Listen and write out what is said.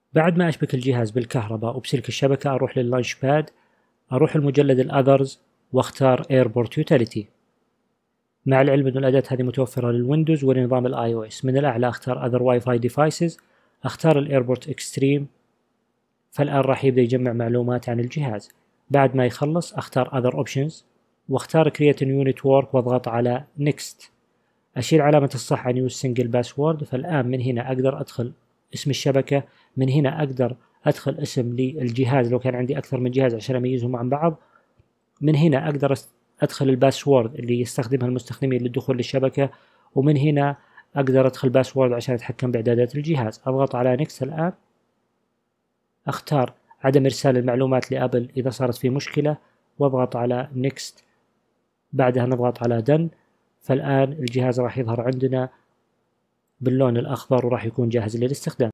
بعد ما أشبك الجهاز بالكهرباء وبسلك الشبكة أروح لللانش باد، أروح المجلد الأذرز واختار ايربورت يوتيليتي. مع العلم أن الأداة هذه متوفرة للويندوز ولنظام الاي او اس. من الأعلى أختار اذر واي فاي ديفايسز، أختار الايربورت اكستريم. فالآن راح يبدأ يجمع معلومات عن الجهاز. بعد ما يخلص أختار اذر اوبشنز واختار create a new network واضغط على next. أشيل علامة الصح عن use single password. فالآن من هنا أقدر أدخل اسم الشبكة، من هنا أقدر أدخل اسم للجهاز لو كان عندي أكثر من جهاز عشان أميزهم عن بعض. من هنا أقدر أدخل الباسورد اللي يستخدمها المستخدمين للدخول للشبكة، ومن هنا أقدر أدخل باسورد عشان أتحكم بإعدادات الجهاز. أضغط على next الآن، أختار عدم إرسال المعلومات لأبل إذا صارت في مشكلة واضغط على next. بعدها نضغط على done. فالآن الجهاز راح يظهر عندنا باللون الأخضر وراح يكون جاهز للاستخدام.